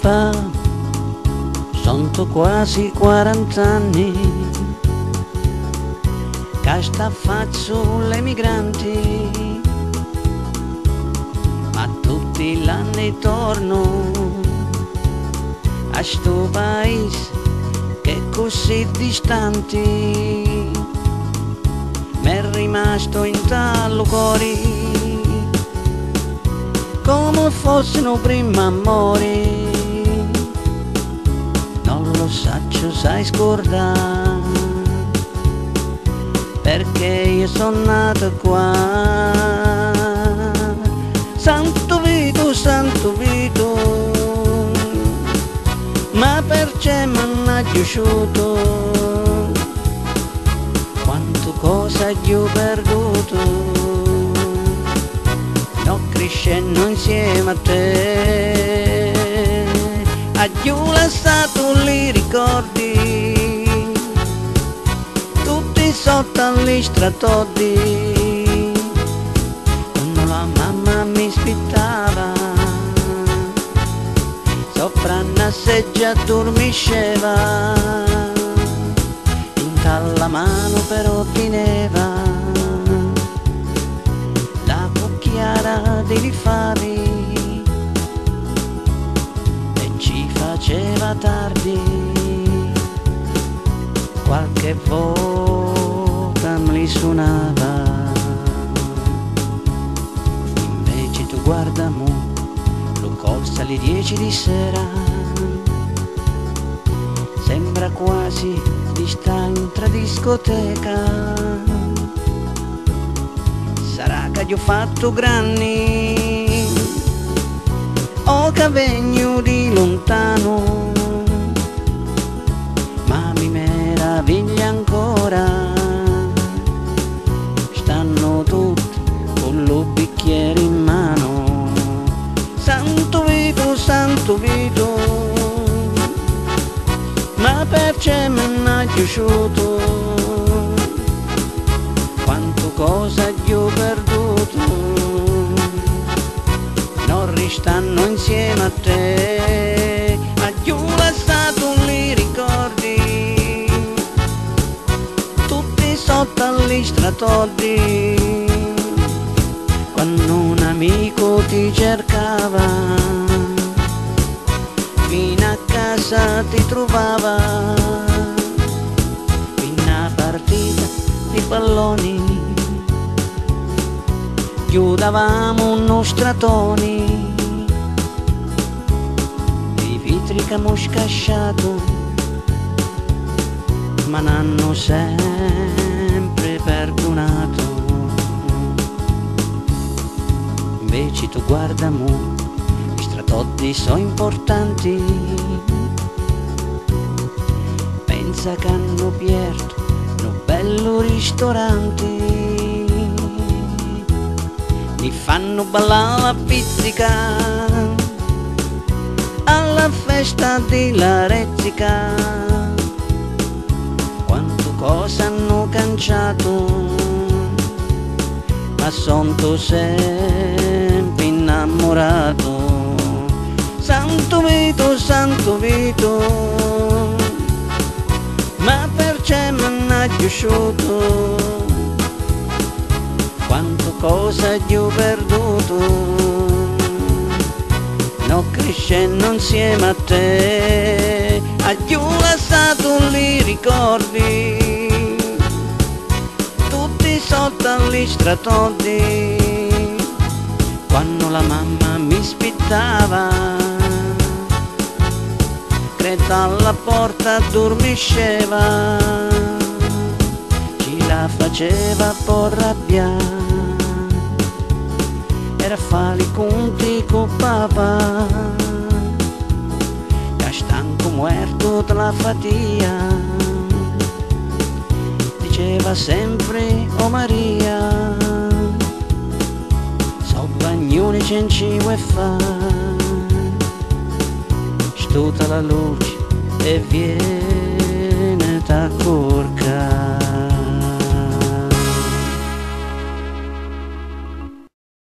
papà, sono quasi 40 anni che sta faccio l'emigranti, ma tutti gli anni torno a sto paese che è così distanti. M'è rimasto in tallo cuore come fossero prima amori. Non lo saccio sai scordare, perché io sono nato qua. Santo Vito, ma perché m'hanno aggiusciuto? Quanto cosa gli ho perduto, no crescendo insieme a te. Aggiù lasciato li ricordi, tutti sotto agli stratodi, quando la mamma mi spittava, sopra una seggia dormisceva, in talla mano però teneva la cucchiara dei fari e ci faceva tardi. Qualche volta me li suonava, invece tu guarda mo, l'ho corsa alle 10 di sera, sembra quasi di sta in tra discoteca. Sarà che gli ho fatto granni o che vengo di lontano, ma mi meraviglia ancora, stanno tutti con lo bicchiere in mano. Santo Vito, ma perché mi hanno piaciuto? Quanto cosa gli ho perduto, non ristanno insieme a te. Aggiù lasciato li ricordi, tutti sotto agli stratodi, quando un amico ti cercava, fino a casa ti trovava, fino a partita di palloni, chiudavamo uno stratoni, i vitri che abbiamo scasciato, ma n'hanno sempre perdonato. Invece tu guarda mo, i stratodi sono importanti, pensa che hanno pierto un bello ristorante, mi fanno ballare la pizzica alla festa della Rezzica. Quanto cosa hanno cangiato, ma sono sempre innamorato. Santo Vito, ma perché mi hanno piaciuto? Quanto cosa gli ho perduto, no crescendo insieme a te. Aggiù lasciato li ricordi, tutti sotto agli stratodi, quando la mamma mi spittava, credo alla porta dormisceva, ci la faceva un po' arrabbiare, era fare i conti con papà, che stanco muerto dalla fatia, diceva sempre oh Maria, so bagnoni c'è ci vuoi fare, tutta la luce e viene da